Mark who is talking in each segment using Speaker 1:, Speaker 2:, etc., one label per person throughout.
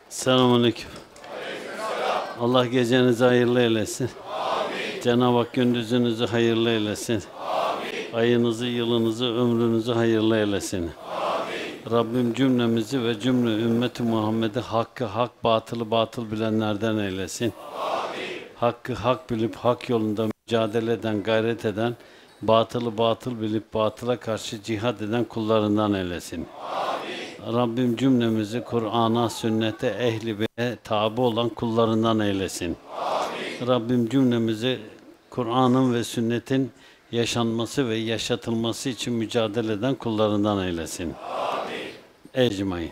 Speaker 1: Selamünaleyküm. Allah gecenizi hayırlı eylesin. Cenab-ı Hak gündüzünüzü hayırlı eylesin. Ayınızı, yılınızı, ömrünüzü hayırlı eylesin. Rabbim cümlemizi ve cümle ümmeti Muhammed'i hakkı hak, batılı batıl bilenlerden eylesin. Hakkı hak bilip hak yolunda mücadele eden, gayret eden, batılı batıl bilip batıla karşı cihad eden kullarından eylesin. Rabbim cümlemizi Kur'an'a, sünnete, ehli beye tabi olan kullarından eylesin. Rabbim cümlemizi Kur'an'ın ve sünnetin yaşanması ve yaşatılması için mücadele eden kullarından eylesin. Ecmaîn.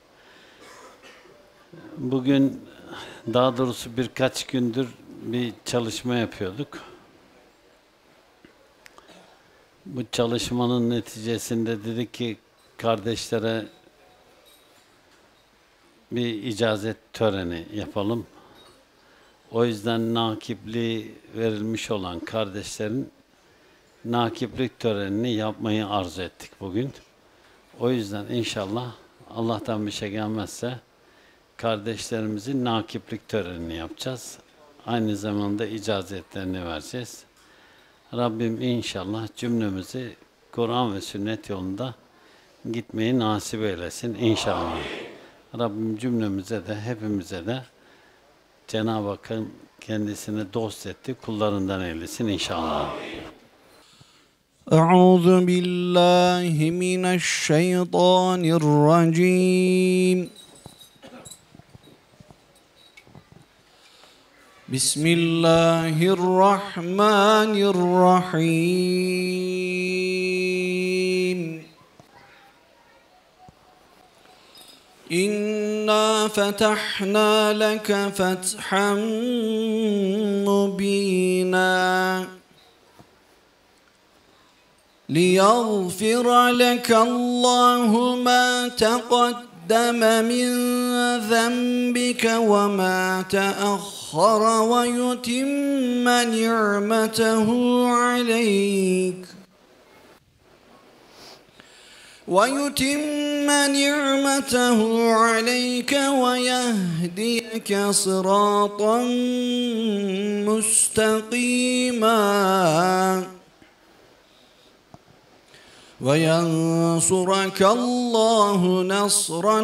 Speaker 1: Bugün, daha doğrusu birkaç gündür bir çalışma yapıyorduk. Bu çalışmanın neticesinde dedik ki kardeşlere bir icazet töreni yapalım. O yüzden nakipliği verilmiş olan kardeşlerin nakiplik törenini yapmayı arzu ettik bugün. O yüzden inşallah Allah'tan bir şey gelmezse kardeşlerimizin nakiplik törenini yapacağız. Aynı zamanda icazetlerini vereceğiz. Rabbim inşallah cümlemizi Kur'an ve sünnet yolunda gitmeyi nasip eylesin inşallah. Rabbim cümlemize de hepimize de Cenab-ı Hakk'ın kendisini dost etti kullarından eylesin inşallah.
Speaker 2: Euzu billahi mineşşeytanirracim. Bismillahirrahmanirrahim. İnna fetahna leke fethan mubina. ليغفر لك الله ما تقدم من ذنبك وما تأخر ويتم نعمته عليك ويهديك صراطا مستقيما وينصرك الله نصرا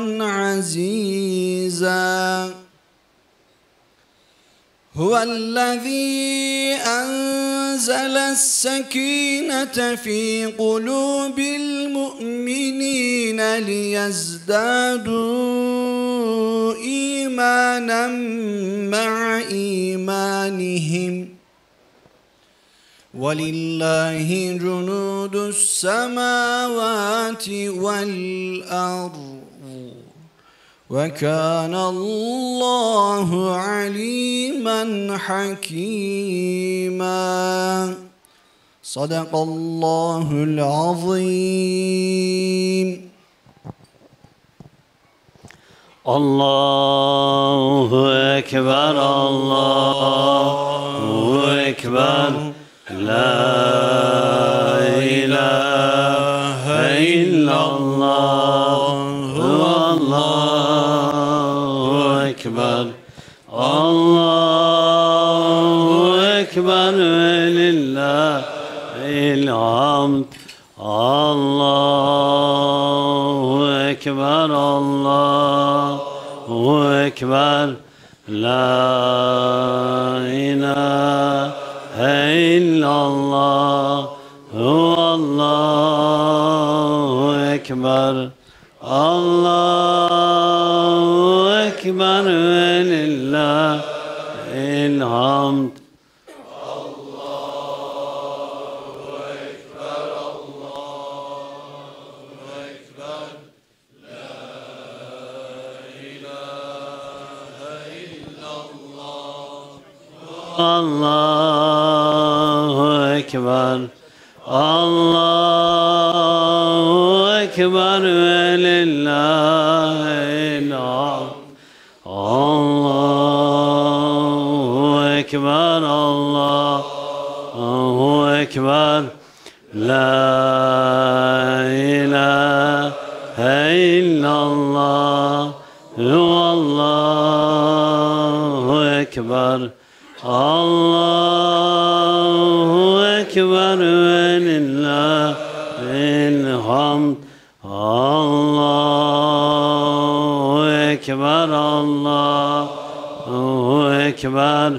Speaker 2: عزيزا هو الذي أنزل السكينة في قلوب المؤمنين ليزدادوا إيمانا مع إيمانهم وَلِلَّهِ جُنُودُ السَّمَاوَاتِ وَالْأَرْضِ وَكَانَ اللّٰهُ عَلِيمًا حَكِيمًا صَدَقَ اللّٰهُ الْعَظِيمُ.
Speaker 1: Allahu Ekber, Allahu Ekber. La ilahe illallah, Allahu Ekber, Allahu Ekber ve lillahil hamd. Allahu Ekber, Allahu Ekber, la ilahe illallah, Allahu Ekber, Allahu Ekber ve lillahil hamd. Allahu Ekber, Allahu Ekber ve lillahil hamd. Allahu Ekber, Allahu Ekber, la ilahe illallah, Allahu Ekber. Allahu Ekber ve lillahil hamd. Allahu Ekber, Allahu Ekber.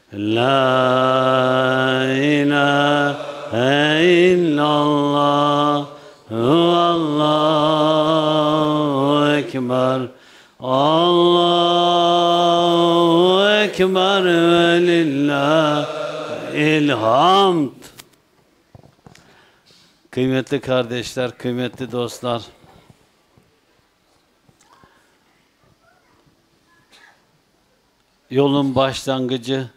Speaker 1: La ilahe illallah. Allahu Ekber. Allahu Ekber ve lillahil hamd. Kıymetli kardeşler, kıymetli dostlar, yolun başlangıcı,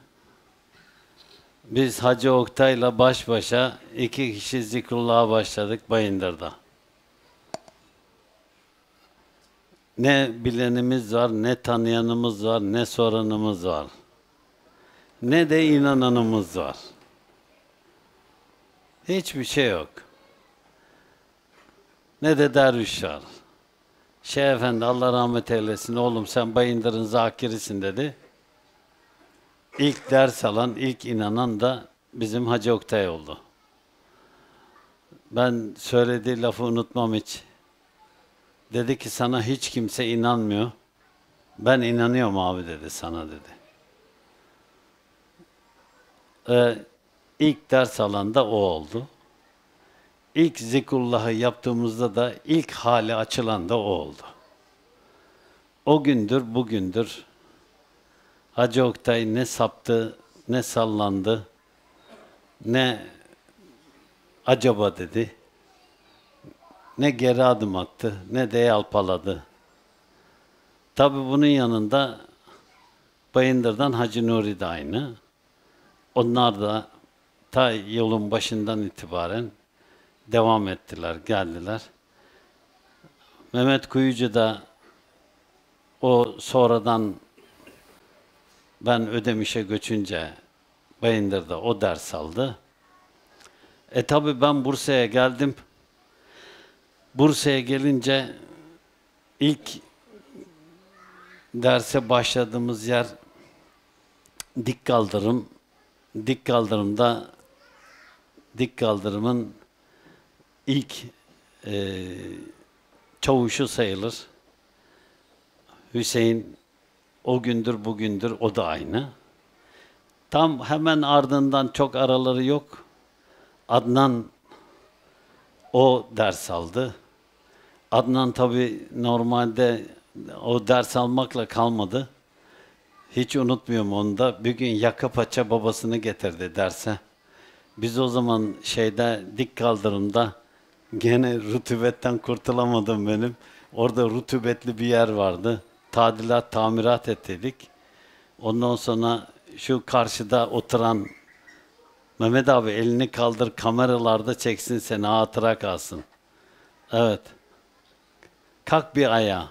Speaker 1: biz Hacı Oktay'la baş başa 2 kişi zikrullah'a başladık Bayındır'da. Ne bilenimiz var, ne tanıyanımız var, ne soranımız var. Ne de inananımız var. Hiçbir şey yok. Ne de derviş var. Şeyh Efendi Allah rahmet eylesin, oğlum sen Bayındır'ın zakirisin dedi. İlk ders alan, ilk inanan da bizim Hacı Oktay oldu. Ben söylediği lafı unutmam hiç. Dedi ki sana hiç kimse inanmıyor. Ben inanıyorum abi dedi, sana dedi. İlk ders alan da o oldu. İlk zikrullahı yaptığımızda da ilk hali açılan da o oldu. O gündür, bugündür Hacı Oktay ne saptı, ne sallandı, ne acaba dedi, ne geri adım attı, ne de yalpaladı. Tabii bunun yanında Bayındır'dan Hacı Nuri de aynı. Onlar da ta yolun başından itibaren devam ettiler, geldiler. Mehmet Kuyucu da o sonradan ben Ödemiş'e göçünce Bayındır'da o ders aldı. Tabii ben Bursa'ya geldim. Bursa'ya gelince ilk derse başladığımız yer Dik Kaldırım. Dik Kaldırım'ın ilk çavuşu sayılır. Hüseyin, o gündür bugündür o da aynı. Tam hemen ardından, çok araları yok, Adnan o ders aldı. Adnan tabii normalde o ders almakla kalmadı. Hiç unutmuyorum onu da. Bir gün yaka paça babasını getirdi derse. Biz o zaman Dik Kaldırım'da gene rutubetten kurtulamadım benim. Orada rutubetli bir yer vardı. Tadilat, tamirat ettik. Ondan sonra şu karşıda oturan Mehmet abi elini kaldır, kameralarda çeksin seni, hatıra kalsın. Evet. Kalk bir ayağa.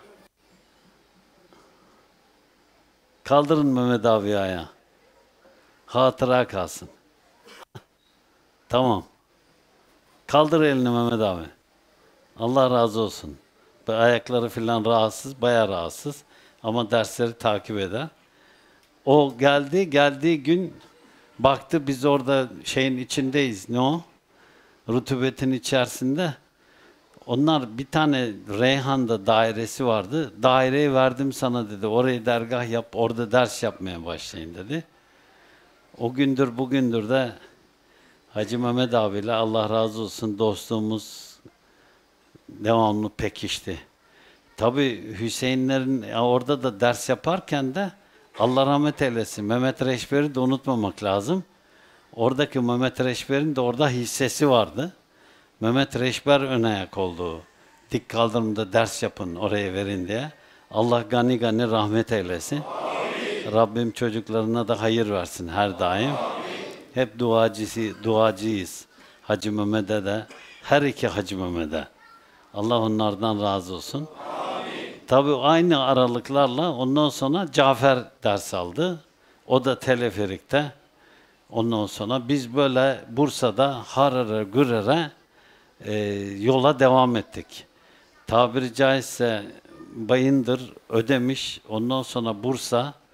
Speaker 1: Kaldırın Mehmet abi ayağa. Hatıra kalsın. Tamam. Kaldır elini Mehmet abi. Allah razı olsun. Ayakları filan rahatsız, bayağı rahatsız. Ama dersleri takip eder. O geldiği gün baktı biz orada şeyin içindeyiz. Ne o? Rutubetin içerisinde. Onlar bir tane Reyhan'da dairesi vardı. Daireyi verdim sana dedi. Orayı dergah yap, orada ders yapmaya başlayın dedi. O gündür bugündür de Hacı Mehmet abiyle Allah razı olsun dostluğumuz devamlı pekişti. Tabii Hüseyinlerin orada da ders yaparken de Allah rahmet eylesin Mehmet Reşber'i de unutmamak lazım. Oradaki Mehmet Reşber'in de orada hissesi vardı. Mehmet Reşber ön ayak oldu. Dik Kaldırım'da ders yapın, oraya verin diye. Allah gani gani rahmet eylesin. Amin. Rabbim çocuklarına da hayır versin her daim. Amin. Hep duacıyız. Hacı Mehmet'e de, her iki Hacı Mehmet'e. Allah onlardan razı olsun. Amin. Tabii aynı aralıklarla ondan sonra Cafer ders aldı. O da teleferikte. Ondan sonra biz böyle Bursa'da harara gürere yola devam ettik. Tabiri caizse Bayındır, Ödemiş, ondan sonra Bursa,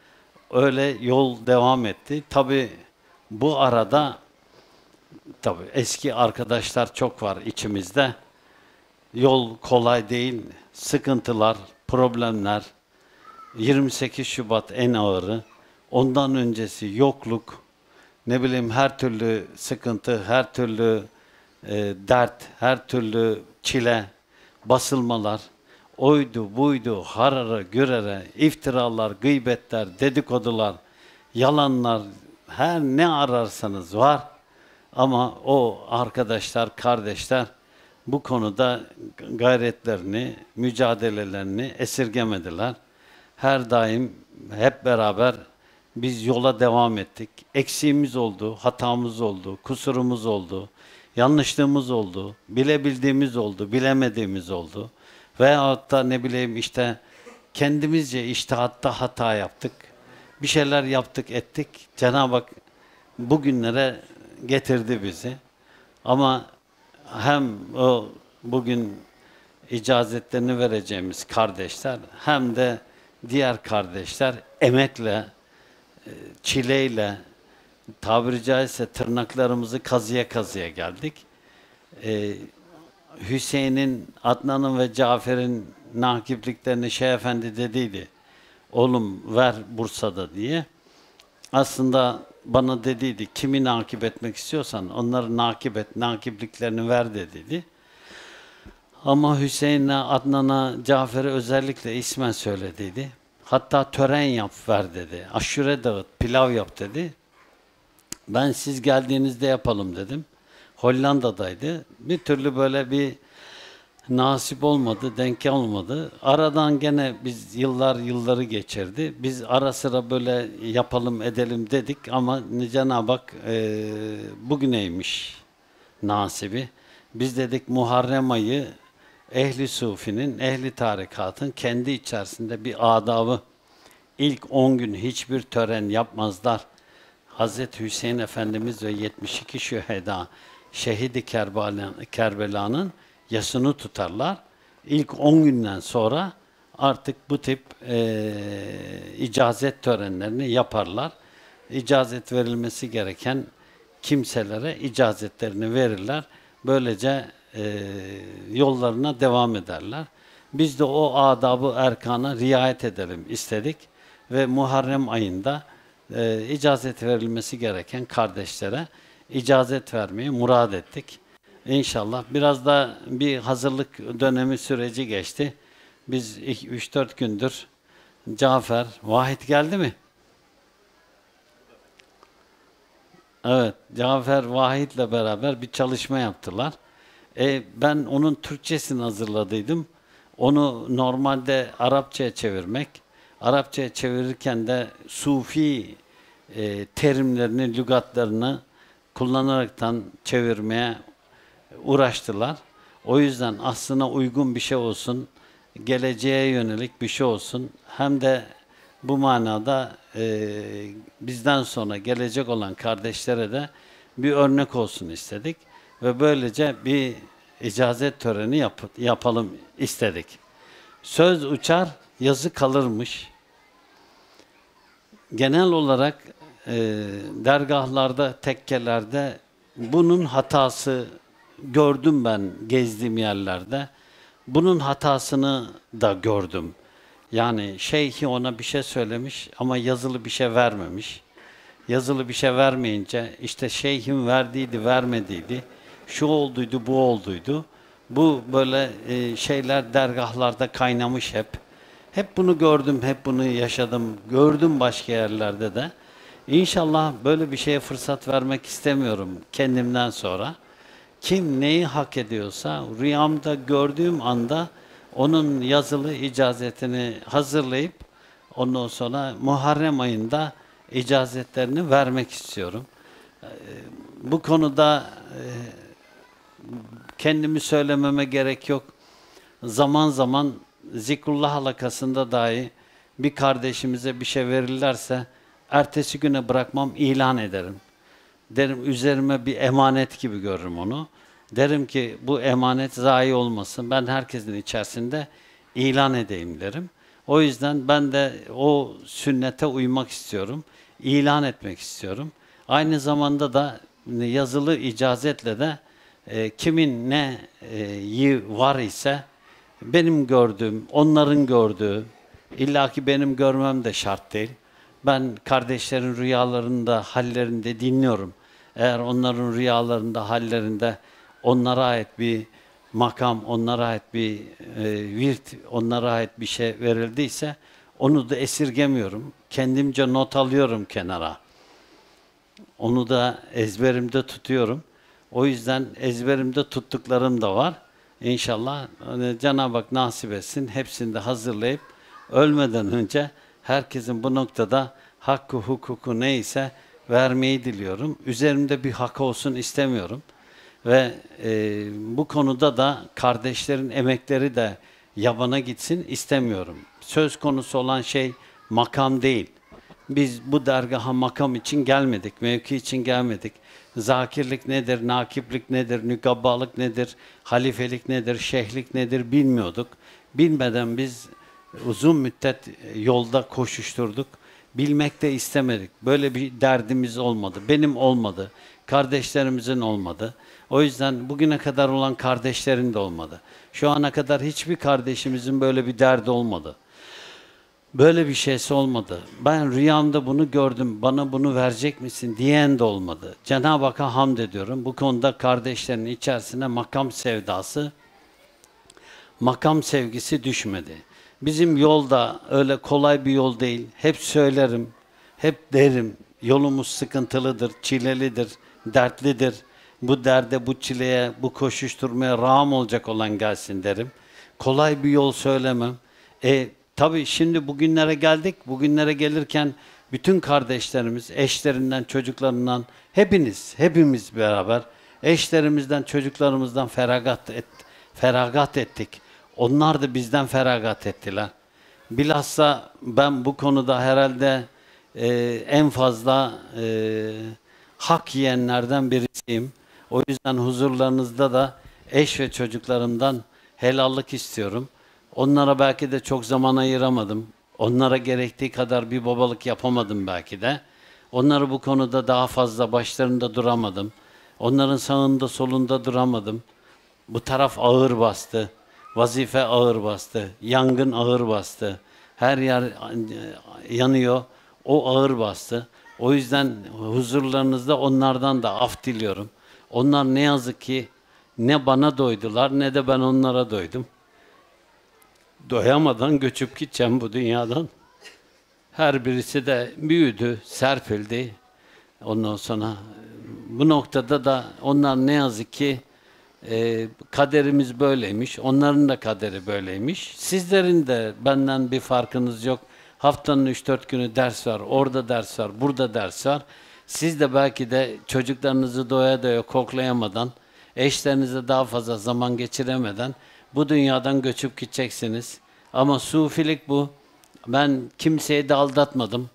Speaker 1: öyle yol devam etti. Tabii bu arada eski arkadaşlar çok var içimizde. Yol kolay değil, sıkıntılar, problemler. 28 Şubat en ağırı. Ondan öncesi yokluk, ne bileyim her türlü sıkıntı, her türlü dert, her türlü çile, basılmalar, oydu, buydu, harara, gürere, iftiralar, gıybetler, dedikodular, yalanlar, her ne ararsanız var. Ama o arkadaşlar, kardeşler bu konuda gayretlerini, mücadelelerini esirgemediler. Her daim hep beraber biz yola devam ettik. Eksiğimiz oldu, hatamız oldu, kusurumuz oldu, yanlışlığımız oldu, bilebildiğimiz oldu, bilemediğimiz oldu. Veyahut da ne bileyim işte kendimizce içtihatta hata yaptık. Bir şeyler yaptık, ettik. Cenab-ı Hak bugünlere getirdi bizi. Ama hem o bugün icazetlerini vereceğimiz kardeşler hem de diğer kardeşler emekle, çileyle, tabiri caizse tırnaklarımızı kazıya kazıya geldik. Hüseyin'in, Adnan'ın ve Cafer'in nakipliklerini Şeyh Efendi dediydi. Oğlum ver Bursa'da diye. Aslında bana dediydi, kimi nakip etmek istiyorsan onları nakip et, nakipliklerini ver dediydi. Ama Hüseyin'le, Adnan'a, Cafer'e özellikle ismen söylediydi. Hatta tören yap ver dedi. Aşure dağıt, pilav yap dedi. Ben siz geldiğinizde yapalım dedim. Hollanda'daydı. Bir türlü böyle bir nasip olmadı, denk olmadı. Aradan gene biz yılları geçirdi. Biz ara sıra böyle yapalım edelim dedik ama Cenab-ı Hak bugüneymiş nasibi. Biz dedik Muharrem ayı ehli sufinin, ehli tarikatın kendi içerisinde bir adabı. İlk 10 gün hiçbir tören yapmazlar. Hazreti Hüseyin Efendimiz ve 72 şüheda şehidi Kerbela'nın yasını tutarlar. İlk 10 günden sonra artık bu tip icazet törenlerini yaparlar. İcazet verilmesi gereken kimselere icazetlerini verirler. Böylece yollarına devam ederler. Biz de o adabı erkana riayet edelim istedik ve Muharrem ayında icazet verilmesi gereken kardeşlere icazet vermeyi murad ettik. İnşallah biraz da bir hazırlık dönemi süreci geçti. Biz 3-4 gündür Cafer, Vahit geldi mi? Evet, Cafer Vahit'le beraber bir çalışma yaptılar. Ben onun Türkçesini hazırladıydım. Onu normalde Arapçaya çevirmek, Arapçaya çevirirken de Sufi terimlerini, lügatlarını kullanaraktan çevirmeye uğraştılar. O yüzden aslına uygun bir şey olsun, geleceğe yönelik bir şey olsun. Hem de bu manada bizden sonra gelecek olan kardeşlere de bir örnek olsun istedik. Ve böylece bir icazet töreni yapalım istedik. Söz uçar, yazı kalırmış. Genel olarak dergahlarda, tekkelerde bunun hatası gördüm ben gezdiğim yerlerde. Bunun hatasını da gördüm. Yani şeyhi ona bir şey söylemiş ama yazılı bir şey vermemiş. Yazılı bir şey vermeyince işte şeyhim verdiydi, vermediydi. Şu olduydu, bu olduydu. Bu böyle şeyler dergahlarda kaynamış hep. Hep bunu gördüm, hep bunu yaşadım. Gördüm başka yerlerde de. İnşallah böyle bir şeye fırsat vermek istemiyorum kendimden sonra. Kim neyi hak ediyorsa rüyamda gördüğüm anda onun yazılı icazetini hazırlayıp ondan sonra Muharrem ayında icazetlerini vermek istiyorum. Bu konuda kendimi söylememe gerek yok. Zaman zaman zikrullah halakasında dahi bir kardeşimize bir şey verirlerse ertesi güne bırakmam, ilan ederim. Derim üzerime bir emanet gibi görürüm onu. Derim ki bu emanet zayi olmasın. Ben herkesin içerisinde ilan edeyim derim. O yüzden ben de o sünnete uymak istiyorum. İlan etmek istiyorum. Aynı zamanda da yazılı icazetle de kimin ne var ise benim gördüğüm, onların gördüğü, illaki benim görmem de şart değil. Ben kardeşlerin rüyalarında, hallerinde dinliyorum. Eğer onların rüyalarında, hallerinde onlara ait bir makam, onlara ait bir virt, onlara ait bir şey verildiyse onu da esirgemiyorum. Kendimce not alıyorum kenara. Onu da ezberimde tutuyorum. O yüzden ezberimde tuttuklarım da var. İnşallah Cenab-ı Hak nasip etsin. Hepsini de hazırlayıp ölmeden önce herkesin bu noktada hakkı hukuku neyse vermeyi diliyorum. Üzerimde bir hak olsun istemiyorum. Ve bu konuda da kardeşlerin emekleri de yabana gitsin istemiyorum. Söz konusu olan şey makam değil. Biz bu dergaha makam için gelmedik, mevki için gelmedik. Zakirlik nedir, nakiplik nedir, nükabbalık nedir, halifelik nedir, şeyhlik nedir bilmiyorduk. Bilmeden biz uzun müddet yolda koşuşturduk. Bilmek de istemedik. Böyle bir derdimiz olmadı. Benim olmadı. Kardeşlerimizin olmadı. O yüzden bugüne kadar olan kardeşlerin de olmadı. Şu ana kadar hiçbir kardeşimizin böyle bir derdi olmadı. Böyle bir şeysi olmadı. Ben rüyamda bunu gördüm, bana bunu verecek misin diyen de olmadı. Cenab-ı Hakk'a hamd ediyorum. Bu konuda kardeşlerin içerisine makam sevdası, makam sevgisi düşmedi. Bizim yol da öyle kolay bir yol değil. Hep söylerim, hep derim. Yolumuz sıkıntılıdır, çilelidir, dertlidir. Bu derde, bu çileye, bu koşuşturmaya rağm olacak olan gelsin derim. Kolay bir yol söylemem. Tabii şimdi bugünlere geldik. Bugünlere gelirken bütün kardeşlerimiz, eşlerinden, çocuklarından, hepimiz beraber eşlerimizden, çocuklarımızdan feragat ettik. Onlar da bizden feragat ettiler. Bilhassa ben bu konuda herhalde en fazla hak yiyenlerden birisiyim. O yüzden huzurlarınızda da eş ve çocuklarımdan helallik istiyorum. Onlara belki de çok zaman ayıramadım. Onlara gerektiği kadar bir babalık yapamadım belki de. Onları bu konuda daha fazla başlarında duramadım. Onların sağında solunda duramadım. Bu taraf ağır bastı. Vazife ağır bastı. Yangın ağır bastı. Her yer yanıyor. O ağır bastı. O yüzden huzurlarınızda onlardan da af diliyorum. Onlar ne yazık ki ne bana doydular ne de ben onlara doydum. Doyamadan göçüp gideceğim bu dünyadan. Her birisi de büyüdü, serpildi. Ondan sonra bu noktada da onlar ne yazık ki kaderimiz böyleymiş. Onların da kaderi böyleymiş. Sizlerin de benden bir farkınız yok. Haftanın 3-4 günü ders var, orada ders var, burada ders var. Siz de belki de çocuklarınızı doya doya koklayamadan, eşlerinize daha fazla zaman geçiremeden bu dünyadan göçüp gideceksiniz. Ama sufilik bu. Ben kimseyi de aldatmadım.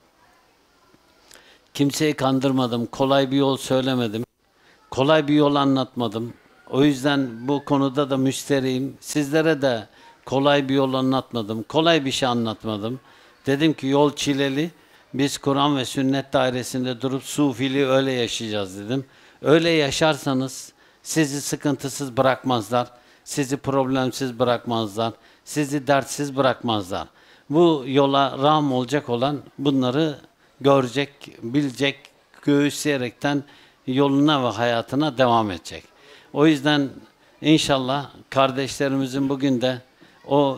Speaker 1: Kimseyi kandırmadım. Kolay bir yol söylemedim. Kolay bir yol anlatmadım. O yüzden bu konuda da müsterihim. Sizlere de kolay bir yol anlatmadım. Kolay bir şey anlatmadım. Dedim ki yol çileli. Biz Kur'an ve sünnet dairesinde durup sufiliği öyle yaşayacağız dedim. Öyle yaşarsanız sizi sıkıntısız bırakmazlar. Sizi problemsiz bırakmazlar. Sizi dertsiz bırakmazlar. Bu yola rağm olacak olan bunları görecek, bilecek, göğüsleyerekten yoluna ve hayatına devam edecek. O yüzden inşallah kardeşlerimizin bugün de o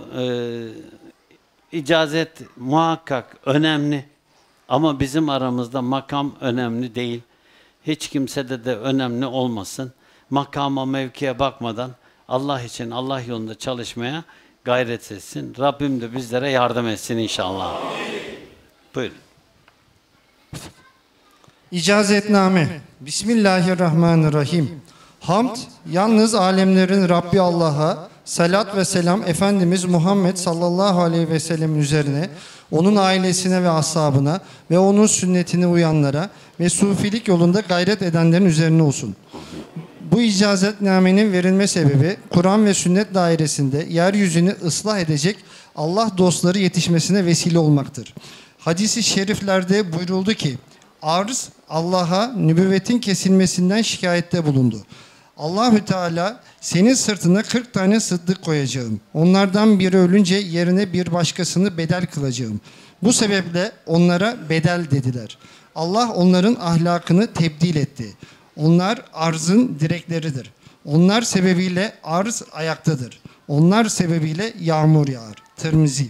Speaker 1: icazet muhakkak önemli. Ama bizim aramızda makam önemli değil. Hiç kimsede de önemli olmasın. Makama, mevkiye bakmadan Allah için, Allah yolunda çalışmaya gayret etsin. Rabbim de bizlere yardım etsin inşallah. Amin. Buyurun.
Speaker 3: İcazetname. Bismillahirrahmanirrahim. Hamd, yalnız alemlerin Rabbi Allah'a, salat ve selam Efendimiz Muhammed sallallahu aleyhi ve sellem üzerine, onun ailesine ve ashabına ve onun sünnetine uyanlara ve sufilik yolunda gayret edenlerin üzerine olsun. Bu icazetnamenin verilme sebebi, Kur'an ve sünnet dairesinde yeryüzünü ıslah edecek Allah dostları yetişmesine vesile olmaktır. Hadis-i şeriflerde buyuruldu ki, arz Allah'a nübüvvetin kesilmesinden şikayette bulundu. Allahü Teala senin sırtına 40 tane sıddık koyacağım. Onlardan biri ölünce yerine bir başkasını bedel kılacağım. Bu sebeple onlara bedel dediler. Allah onların ahlakını tebdil etti. Onlar arzın direkleridir. Onlar sebebiyle arz ayaktadır. Onlar sebebiyle yağmur yağar. Tirmizi.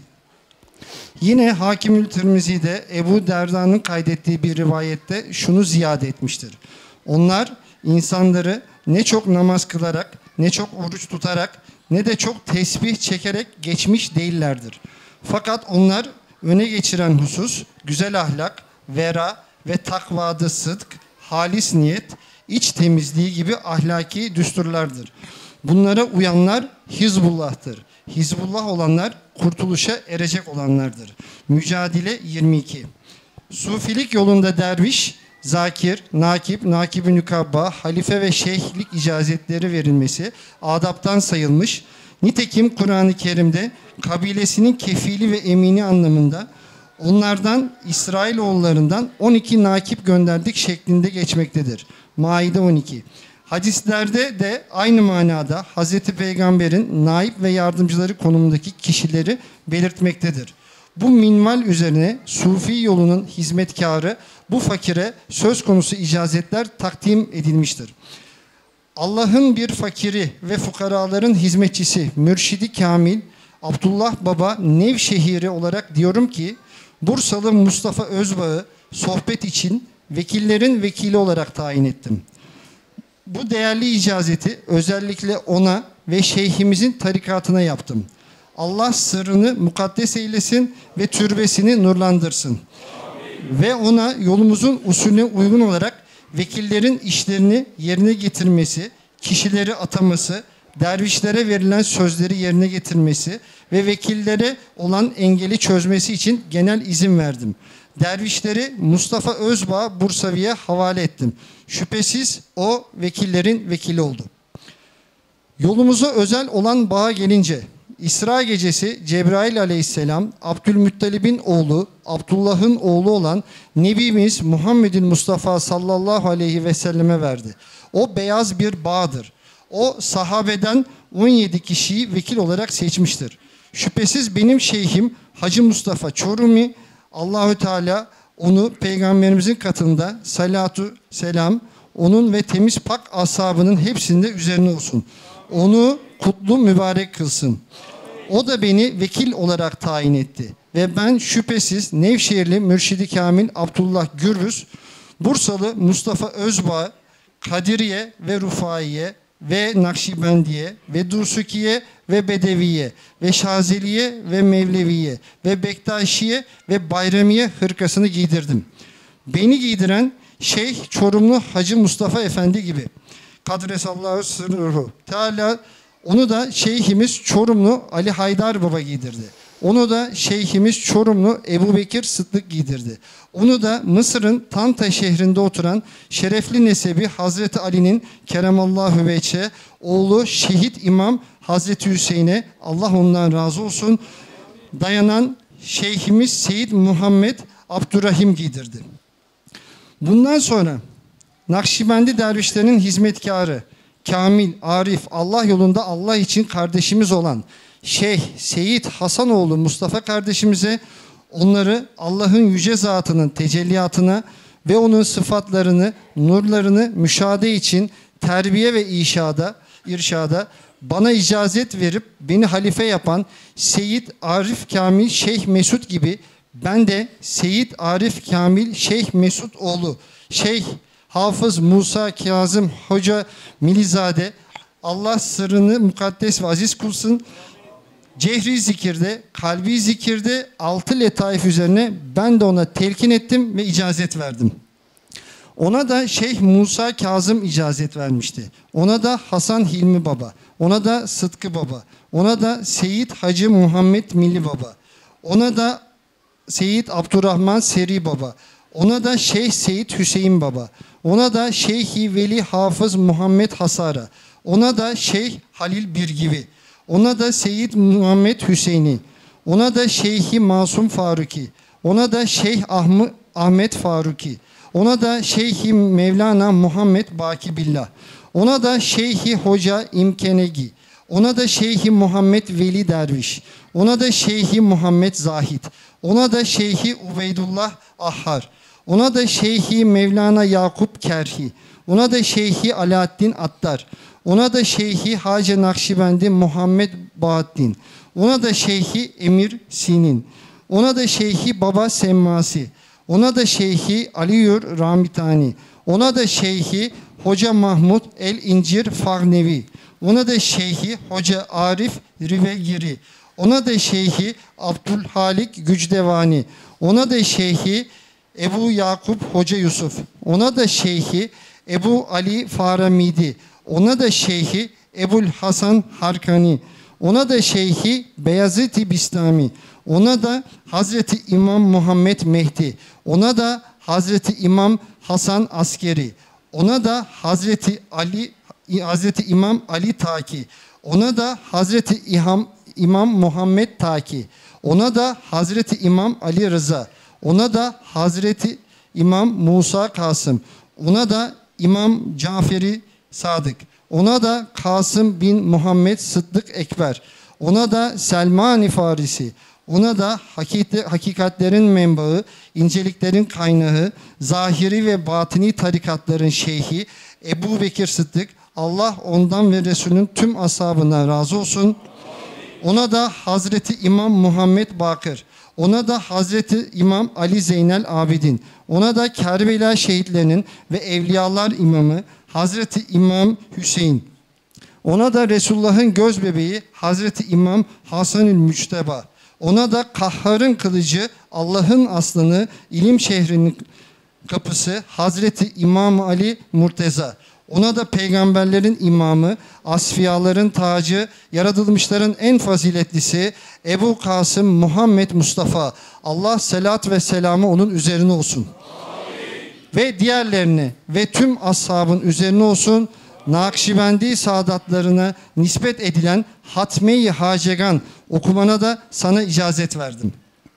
Speaker 3: Yine Hakimül Tirmizi'de Ebu Derda'nın kaydettiği bir rivayette şunu ziyade etmiştir. Onlar insanları ne çok namaz kılarak, ne çok oruç tutarak, ne de çok tesbih çekerek geçmiş değillerdir. Fakat onlar öne geçiren husus, güzel ahlak, vera ve takvada sıdk, halis niyet, iç temizliği gibi ahlaki düsturlardır. Bunlara uyanlar Hizbullah'tır. Hizbullah olanlar kurtuluşa erecek olanlardır. Mücadele 22. Sufilik yolunda derviş, zakir, nakip, nakib-i nükabba, halife ve şeyhlik icazetleri verilmesi adaptan sayılmış. Nitekim Kur'an-ı Kerim'de kabilesinin kefili ve emini anlamında onlardan İsrailoğullarından 12 nakip gönderdik şeklinde geçmektedir. Maide 12. Hadislerde de aynı manada Hazreti Peygamber'in naip ve yardımcıları konumundaki kişileri belirtmektedir. Bu minval üzerine Sufi yolunun hizmetkarı bu fakire söz konusu icazetler takdim edilmiştir. Allah'ın bir fakiri ve fukaraların hizmetçisi Mürşidi Kamil Abdullah Baba Nevşehir'i olarak diyorum ki Bursalı Mustafa Özbağ'ı sohbet için vekillerin vekili olarak tayin ettim. Bu değerli icazeti özellikle ona ve şeyhimizin tarikatına yaptım. Allah sırrını mukaddes eylesin ve türbesini nurlandırsın. Amin. Ve ona yolumuzun usulüne uygun olarak vekillerin işlerini yerine getirmesi, kişileri ataması, dervişlere verilen sözleri yerine getirmesi ve vekillere olan engeli çözmesi için genel izin verdim. Dervişleri Mustafa Özbağ Bursavi'ye havale ettim. Şüphesiz o vekillerin vekili oldu. Yolumuza özel olan bağa gelince, İsra gecesi Cebrail aleyhisselam Abdülmuttalib'in oğlu, Abdullah'ın oğlu olan Nebimiz Muhammed'in Mustafa sallallahu aleyhi ve selleme verdi. O beyaz bir bağdır. O sahabeden 17 kişiyi vekil olarak seçmiştir. Şüphesiz benim şeyhim Hacı Mustafa Çorumi, Allahü Teala onu Peygamberimizin katında salatu selam onun ve temiz pak ashabının hepsinde üzerine olsun. Onu kutlu mübarek kılsın. O da beni vekil olarak tayin etti. Ve ben şüphesiz Nevşehirli Mürşidi Kamil Abdullah Gürbüz, Bursalı Mustafa Özbağ, Kadiriye ve Rufaiye ve Nakşibendiye ve Dursukiye ve Bedeviye ve Şazeliye ve Mevleviye ve Bektaşiye ve Bayramiye hırkasını giydirdim. Beni giydiren Şeyh Çorumlu Hacı Mustafa Efendi gibi. Kadresallahu sırruhu. Teala onu da Şeyhimiz Çorumlu Ali Haydar Baba giydirdi. Onu da Şeyhimiz Çorumlu Ebu Bekir Sıddık giydirdi. Onu da Mısır'ın Tanta şehrinde oturan şerefli nesebi Hazreti Ali'nin Keremallahu veçhe oğlu Şehit İmam Hazreti Hüseyin'e Allah ondan razı olsun dayanan Şeyhimiz Seyyid Muhammed Abdurrahim giydirdi. Bundan sonra Nakşibendi dervişlerinin hizmetkarı, kamil, arif, Allah yolunda Allah için kardeşimiz olan Şeyh Seyyid Hasanoğlu Mustafa kardeşimize onları Allah'ın yüce zatının tecelliyatına ve onun sıfatlarını, nurlarını müşahede için terbiye ve irşada bana icazet verip beni halife yapan Seyyid Arif Kamil Şeyh Mesud gibi ben de Seyyid Arif Kamil Şeyh Mesud oğlu Şeyh Hafız Musa Kazım Hoca Milizade Allah sırrını mukaddes ve aziz kılsın. Cehri zikirde, kalbi zikirde 6 letaif üzerine ben de ona telkin ettim ve icazet verdim. Ona da Şeyh Musa Kazım icazet vermişti. Ona da Hasan Hilmi Baba, ona da Sıtkı Baba, ona da Seyyid Hacı Muhammed Milli Baba, ona da Seyyid Abdurrahman Seri Baba, ona da Şeyh Seyyid Hüseyin Baba, ona da Şeyh-i Veli Hafız Muhammed Hasara, ona da Şeyh Halil Birgivi, ona da Seyyid Muhammed Hüseyin'i, ona da Şeyhi Masum Faruki, ona da Şeyh Ahmet Faruki, ona da Şeyhi Mevlana Muhammed Baki Billah, ona da Şeyhi Hoca İmkenegi, ona da Şeyhi Muhammed Veli Derviş, ona da Şeyhi Muhammed Zahid, ona da Şeyhi Ubeydullah Ahhar, ona da Şeyhi Mevlana Yakup Kerhi, ona da Şeyhi Alaaddin Attar, ona da Şeyhi Hacı Nakşibendi Muhammed Bahattin, ona da Şeyhi Emir Sinin, ona da Şeyhi Baba Semmasi, ona da Şeyhi Aliyur Ramitani, ona da Şeyhi Hoca Mahmud El İncir Fahnevi, ona da Şeyhi Hoca Arif Rivegiri, ona da Şeyhi Abdülhalik Gücdevani, ona da Şeyhi Ebu Yakup Hoca Yusuf, ona da Şeyhi Ebu Ali Faramidi, ona da Şeyhi Ebul Hasan Harkani, ona da Şeyhi Beyazıt-ı Bistami, ona da Hazreti İmam Muhammed Mehdi, ona da Hazreti İmam Hasan Askeri, ona da Hazreti İmam Ali Taki, ona da Hazreti İmam Muhammed Taki, ona da Hazreti İmam Ali Rıza, ona da Hazreti İmam Musa Kasım, ona da İmam Caferi Sadık, ona da Kasım bin Muhammed Sıddık Ekber, ona da Selman-i Farisi, ona da hakikatlerin menbaı, inceliklerin kaynağı, zahiri ve batini tarikatların şeyhi Ebu Bekir Sıddık, Allah ondan ve Resulünün tüm ashabından razı olsun. Ona da Hazreti İmam Muhammed Bakır, ona da Hazreti İmam Ali Zeynel Abidin, ona da Kerbela şehitlerinin ve evliyalar imamı Hazreti İmam Hüseyin, ona da Resulullah'ın göz bebeği Hazreti İmam Hasanül Müçteba, ona da Kahhar'ın kılıcı, Allah'ın aslanı, ilim şehrinin kapısı Hazreti İmam Ali Murteza, ona da peygamberlerin imamı, asfiyaların tacı, yaratılmışların en faziletlisi Ebu Kasım Muhammed Mustafa, Allah selat ve selamı onun üzerine olsun. Amin. Ve diğerlerine ve tüm ashabın üzerine olsun. Nakşibendi saadatlarına nispet edilen Hatme-i Hacegan okumana da sana icazet verdim.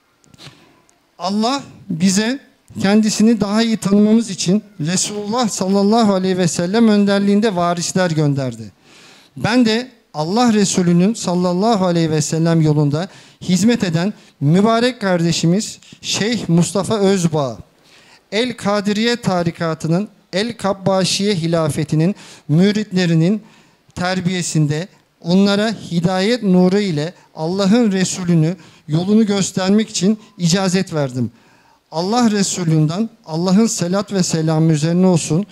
Speaker 3: Allah bize kendisini daha iyi tanımamız için Resulullah sallallahu aleyhi ve sellem önderliğinde varisler gönderdi. Ben de Allah Resulü'nün sallallahu aleyhi ve sellem yolunda hizmet eden mübarek kardeşimiz Şeyh Mustafa Özbağ, El Kadiriye tarikatının El Kabbaşiye hilafetinin müritlerinin terbiyesinde onlara hidayet nuru ile Allah'ın Resulünü yolunu göstermek için icazet verdim. Allah Resulü'nden Allah'ın selat ve selamı üzerine olsun.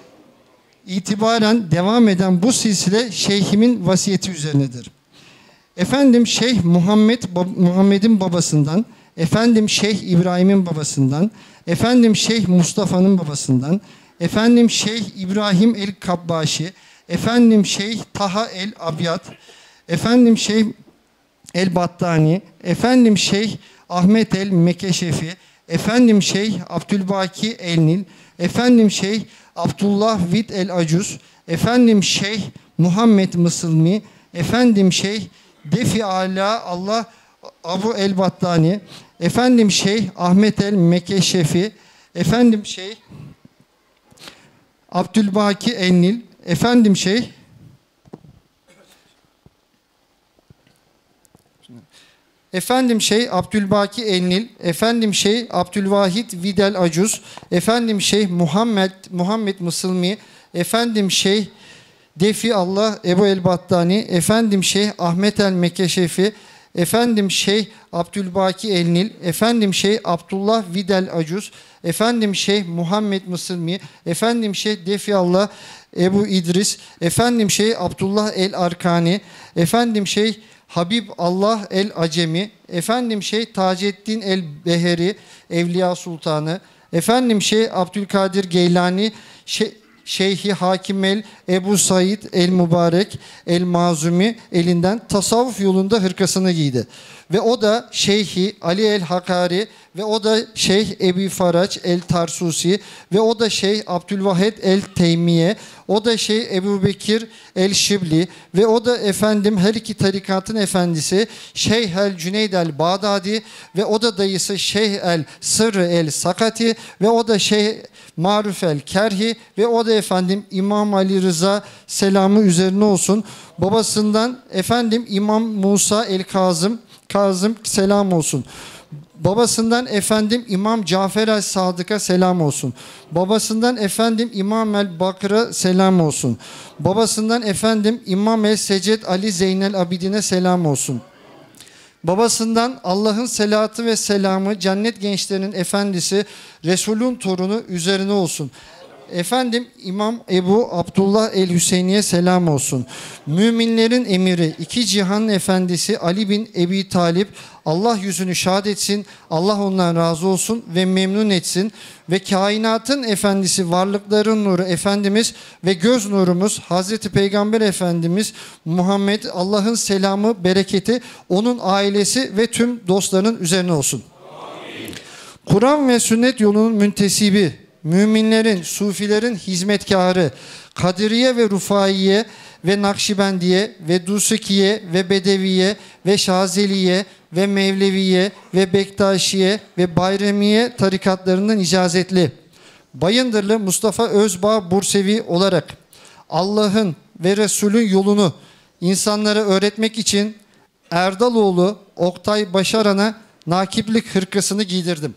Speaker 3: İtibaren devam eden bu silsile şeyhimin vasiyeti üzerinedir. Efendim Şeyh Muhammed'in babasından, efendim Şeyh İbrahim'in babasından, efendim Şeyh Mustafa'nın babasından, efendim Şeyh İbrahim el-Kabbaşi, efendim Şeyh Taha el-Abyad, efendim Şeyh el-Battani, efendim Şeyh Ahmet el-Mekeşefi, efendim Şeyh Abdülbaki el-Nil, efendim Şeyh Abdullah Vid el-Acuz, efendim Şeyh Muhammed Mısılmi, efendim Şeyh Defi Ala Allah Abu el-Battani, efendim Şeyh Ahmet el-Mekeşefi, efendim Şeyh Abdülbaki el-Nil, efendim Şeyh Abdülbaki el-Nil, efendim Şeyh Abdülvahid Videl Acuz, efendim Şeyh Muhammed Mısılmi, efendim Şeyh Defi Allah Ebu el-Battani, efendim Şeyh Ahmet el-Mekeşefi, efendim Şeyh Abdülbaki el-Nil, efendim Şeyh Abdullah Videl Acuz, efendim Şeyh Muhammed Mısılmi, efendim Şeyh Defi Allah Ebu İdris, efendim Şeyh Abdullah el-Arkani, efendim Şeyh Habib Allah el-Acemi, efendim Şeyh Taceddin el-Beheri, Evliya Sultanı, efendim Şeyh Abdülkadir Geylani, Şeyhi Hakim Ebu Said el-Mübarek el-Mazumi elinden tasavvuf yolunda hırkasını giydi. Ve o da Şeyhi Ali el-Hakari ve o da Şeyh Ebu Faraç el Tarsusi ve o da Şeyh Abdülvahed el Teymiye, o da Şeyh Ebu Bekir el Şibli ve o da efendim her iki tarikatın efendisi Şeyh el Cüneyd el Bağdadi ve o da dayısı Şeyh el Sırrı el Sakati ve o da Şeyh Maruf el Kerhi ve o da efendim İmam Ali Rıza selamı üzerine olsun. Babasından efendim İmam Musa el Kazım selam olsun. Babasından efendim İmam Cafer el Sadık'a selam olsun. Babasından efendim İmam el Bakır'a selam olsun. Babasından efendim İmam el Seced Ali Zeynel Abidin'e selam olsun. Babasından Allah'ın selatı ve selamı cennet gençlerinin efendisi Resul'ün torunu üzerine olsun. Efendim İmam Ebu Abdullah el-Hüseyni'ye selam olsun. Müminlerin emiri, iki cihanın efendisi Ali bin Ebi Talip, Allah yüzünü şad etsin, Allah ondan razı olsun ve memnun etsin. Ve kainatın efendisi, varlıkların nuru Efendimiz ve göz nurumuz Hazreti Peygamber Efendimiz Muhammed, Allah'ın selamı, bereketi onun ailesi ve tüm dostların üzerine olsun. Kur'an ve sünnet yolunun müntesibi, müminlerin, sufilerin hizmetkarı, Kadiriye ve Rufaiye ve Nakşibendiye ve Dusukiye ve Bedeviye ve Şazeliye ve Mevleviye ve Bektaşiye ve Bayramiye tarikatlarından icazetli, Bayındırlı Mustafa Özbağ Bursevi olarak Allah'ın ve Resul'ün yolunu insanlara öğretmek için Erdaloğlu Oktay Başaran'a nakiplik hırkasını giydirdim.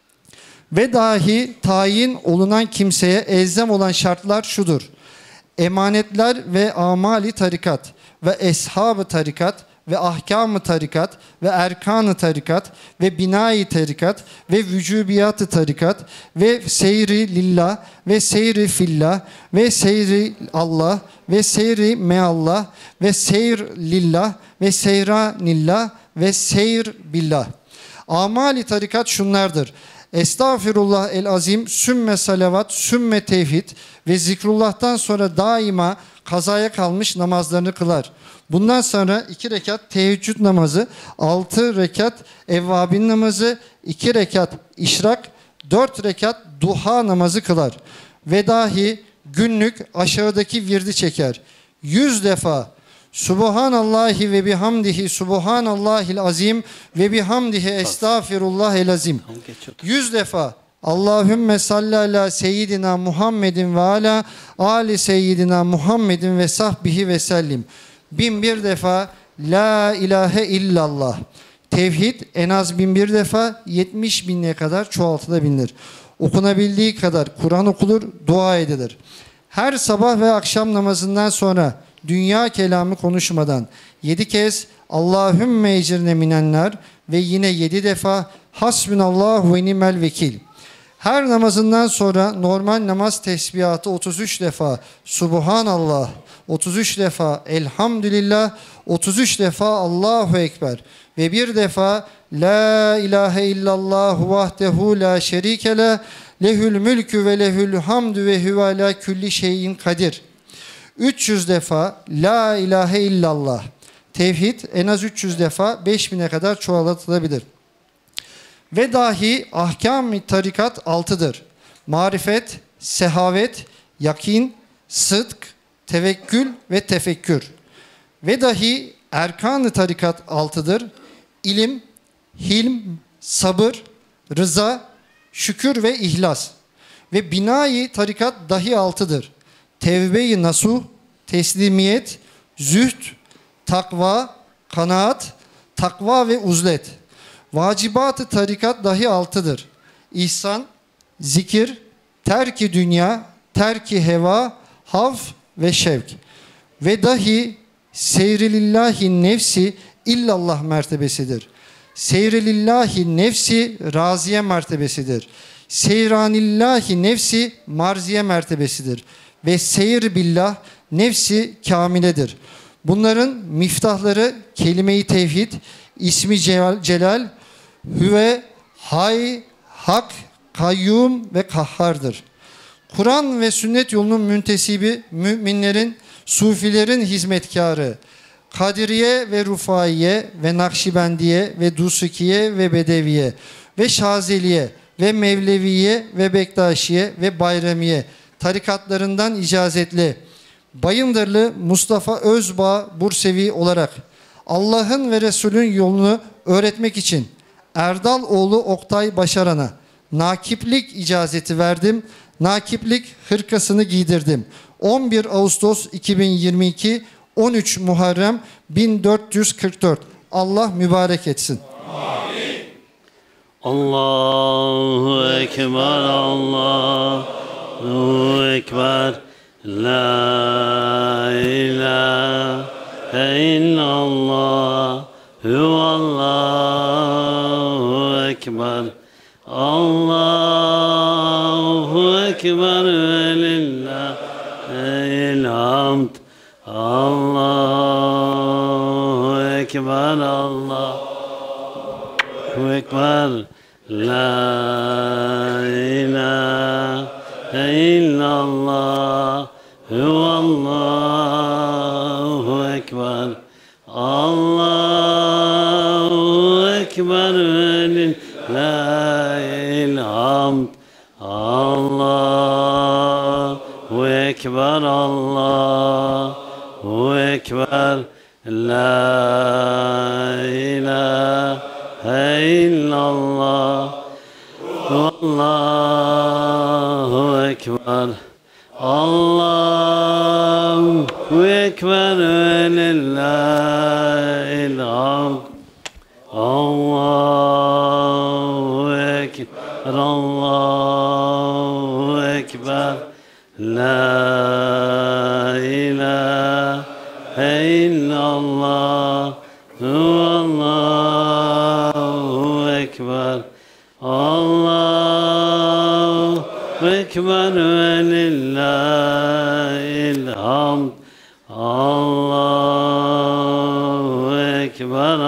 Speaker 3: Ve dahi tayin olunan kimseye elzem olan şartlar şudur: emanetler ve amali tarikat ve eshab-ı tarikat ve ahkam-ı tarikat ve erkan-ı tarikat ve binayı tarikat ve vücubiyat-ı tarikat ve seyri lillah ve seyri fillah ve seyri Allah ve seyri meallah ve seyr lillah ve seyranillah ve seyr billah. Amali tarikat şunlardır: Estağfirullah el azim, sümme salavat, sümme tevhid ve zikrullah'tan sonra daima kazaya kalmış namazlarını kılar. Bundan sonra 2 rekat teheccüd namazı, 6 rekat evvabin namazı, 2 rekat işrak, 4 rekat duha namazı kılar. Ve dahi günlük aşağıdaki virdi çeker: 100 defa Subhanallahi ve bihamdihi Subhanallahil azim ve bihamdihi estağfirullahel azim. 100 defa Allahümme salli ala seyyidina Muhammedin ve ala ali seyyidina Muhammedin ve sahbihi ve sellim. 1001 defa La ilahe illallah. Tevhid en az 1001 defa, 70.000'e kadar çoğaltılabilir. Okunabildiği kadar Kur'an okunur, dua edilir. Her sabah ve akşam namazından sonra dünya kelamı konuşmadan 7 kez Allahümme ecirne minenler ve yine 7 defa Hasbunallah ve nimel vekil. Her namazından sonra normal namaz tesbihatı 33 defa Subhanallah, 33 defa Elhamdülillah, 33 defa Allahu Ekber ve 1 defa La ilahe illallah vahdehu la şerike le lehül mülkü ve lehül hamdü ve huve ala külli şeyin kadir. 300 defa La ilahe illallah. Tevhid en az 300 defa 5000'e kadar çoğaltılabilir. Ve dahi ahkam-ı tarikat 6'dır. Marifet, sehavet, yakin, sıdk, tevekkül ve tefekkür. Ve dahi erkan-ı tarikat 6'dır. İlim, hilm, sabır, rıza, şükür ve ihlas. Ve binayı tarikat dahi 6'dır. Tevbe-i nasuh, teslimiyet, zühd, takva, kanaat, takva ve uzlet. Vacibat-ı tarikat dahi 6'dır. İhsan, zikir, terk-i dünya, terk-i heva, havf ve şevk. Ve dahi seyrilillahi nefsi illallah mertebesidir. Seyrilillahi nefsi raziye mertebesidir. Seyranillahi nefsi marziye mertebesidir. Ve seyir billah nefsi kamiledir. Bunların miftahları kelime-i tevhid, ismi celal, hüve, hay, hak, kayyum ve kahhardır. Kur'an ve sünnet yolunun müntesibi, müminlerin, sufilerin hizmetkarı, Kadiriye ve Rufaiye ve Nakşibendiye ve Dusukiye ve Bedeviye, ve Şazeliye ve Mevleviye ve Bektaşiye ve Bayramiye tarikatlarından icazetli Bayındırlı Mustafa Özbağ Bursevi olarak Allah'ın ve Resul'ün yolunu öğretmek için Erdal oğlu Oktay Başaran'a nakiplik icazeti verdim. Nakiplik hırkasını giydirdim. 11 Ağustos 2022, 13 Muharrem 1444. Allah mübarek etsin.
Speaker 1: Allahu Ekber, Allahu Ekber, La ilahe illallah, Allahu Ekber, Allahu Ekber ve lillahil hamd, Allahu Ekber, Allahu Ekber, La ilahe illallah, Allahu Ekber, Allahu Ekber ve lillahil hamd, Allahu Ekber, Allahu Ekber, La ilahe illallah, Allahu Ekber, Allahu Ekber ve lillahil hamd, Allahu Ekber, Allahu Ekber, La ilahe illallah, Allahu Ekber, Allahu Ekber ve lillahil hamd, Allahu Ekber,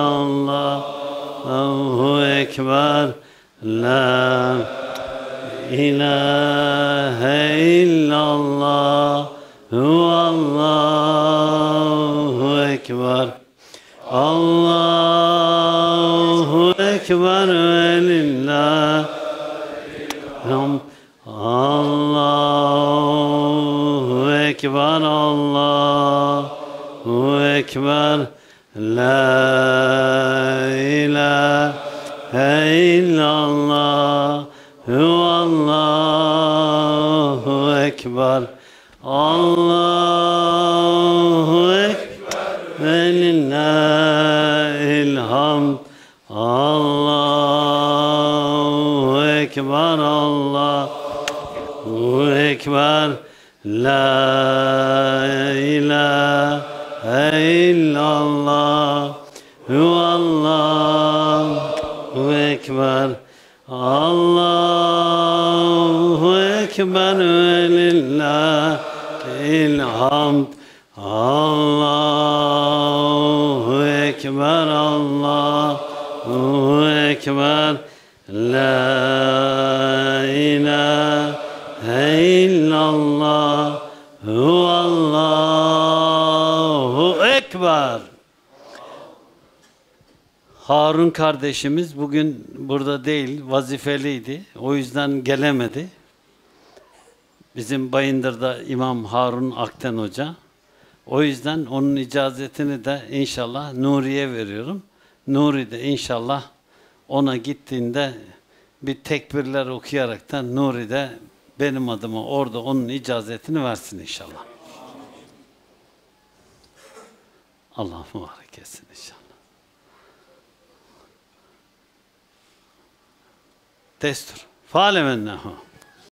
Speaker 1: Allahu Ekber, La ilahe illallah, Allahu Ekber, Allahu Ekber ve lillahil hamd, Allahu Ekber, Allahu Ekber, La ilahe illallah, Allahu Ekber, Allahu Ekber ve lillahil hamd, Allahu Ekber, Allahu Ekber, La ilahe illallah, Allahu Ekber, Allahu Ekber ve lillahil hamd, Allahu Ekber, Allahu Ekber, La ilahe illallah, Allahu Ekber. Harun kardeşimiz bugün burada değil, vazifeliydi. O yüzden gelemedi. Bizim Bayındır'da İmam Harun Akten Hoca. O yüzden onun icazetini de inşallah Nuri'ye veriyorum. Nuri de inşallah ona gittiğinde bir tekbirler okuyaraktan Nuri de benim adıma orada onun icazetini versin inşallah. Allah mübarek etsin inşallah. Destur. Fâle mennehu.